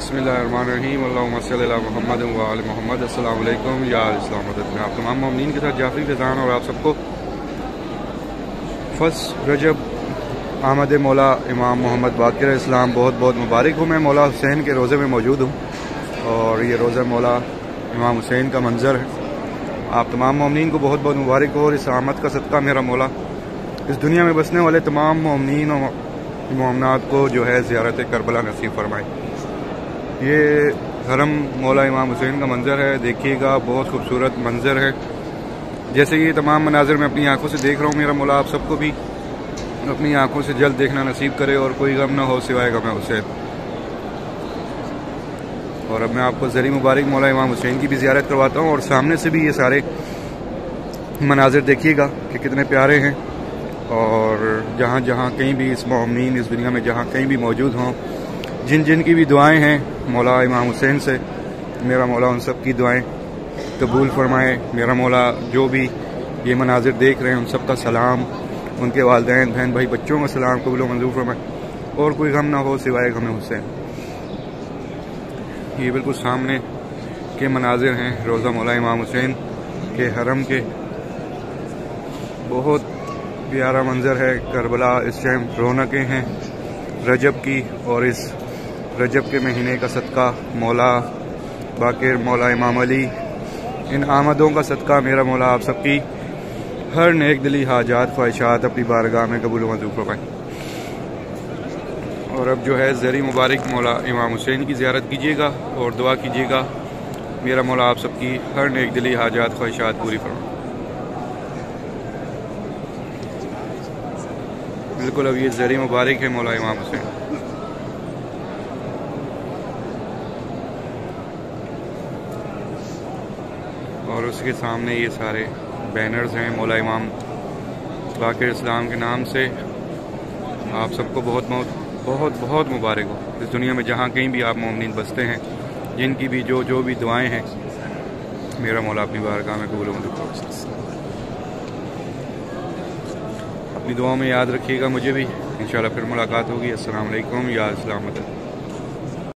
बिस्मिल्लाहिर्रहमानिर्रहीम अल्लाहुम्मा सल्ली अला मुहम्मद व आले मुहम्मद। अस्सलाम वालेकुम या इस्लाम मदद में आप तमाम मोमिनीन के साथ जाफरी फैज़ान और आप सबको फर्स्ट रजब आमद मौला इमाम मोहम्मद बाक़िर इस्लाम बहुत बहुत मुबारक हूँ। मैं मौला हुसैन के रोज़े में मौजूद हूँ और ये रोज़ा मौला इमाम हुसैन का मंज़र है। आप तमाम मोमिनीन को बहुत बहुत मुबारक हो और इस आमद का सदका मेरा मौला इस दुनिया में बसने वाले तमाम मोमिनीन और मोमनात को जो है ज़ियारत करबला नसीब फरमाए। ये हरम मौला इमाम हुसैन का मंज़र है, देखिएगा बहुत खूबसूरत मंज़र है। जैसे ये तमाम मनाज़िर मैं अपनी आंखों से देख रहा हूँ, मेरा मौला आप सबको भी अपनी आंखों से जल्द देखना नसीब करे और कोई गम ना हो सिवाय गम हुसैन। और अब मैं आपको ज़री मुबारक मौला इमाम हुसैन की भी ज़ियारत करवाता हूँ और सामने से भी ये सारे मनाज़िर देखिएगा कि कितने प्यारे हैं। और जहाँ जहाँ कहीं भी इस मोमिनीन इस दुनिया में जहाँ कहीं भी मौजूद हों, जिन जिन की भी दुआएं हैं मौला इमाम हुसैन से, मेरा मौला उन सब की दुआएं कबूल फरमाए। मेरा मौला जो भी ये मनाजिर देख रहे हैं उन सब का सलाम, उनके वालिदैन बहन भाई बच्चों का सलाम कबूल मंजूर फरमाए और कोई गम ना हो सिवाय गम हुसैन। ये बिल्कुल सामने के मनाजिर हैं रोज़ा मौला इमाम हुसैन के हरम के। बहुत प्यारा मंज़र है करबला। इस टाइम रौनकें हैं रजब की और इस रजब के महीने का सदका मौला बाक़िर मौला इमाम अली इन आमदों का सदका मेरा मौला आप सबकी हर नेक दिली हाजात ख्वाहिशात अपनी बारगाह में कबूल मंजूर फरमाए। और अब जो है ज़री मुबारक मौला इमाम हुसैन की ज़ियारत कीजिएगा और दुआ कीजिएगा मेरा मौला आप सबकी हर नेक दिली हाजात ख्वाहिशात पूरी फरमाए। बिल्कुल अब ये ज़री मुबारक है मौला इमाम हुसैन। और उसके सामने ये सारे बैनर्स हैं मौला इमाम बाक़िर इस्लाम के नाम से। आप सबको बहुत बहुत बहुत बहुत मुबारक हो। इस दुनिया में जहाँ कहीं भी आप मोमिनीन बसते हैं, जिनकी भी जो भी दुआएं हैं मेरा मौला अपनी बारगाह में कबूल मंजूर फरमाए। अपनी दुआओं में याद रखिएगा मुझे भी। इंशाल्लाह फिर मुलाकात होगी। अस्सलाम वालेकुम या इस्लाम मदद।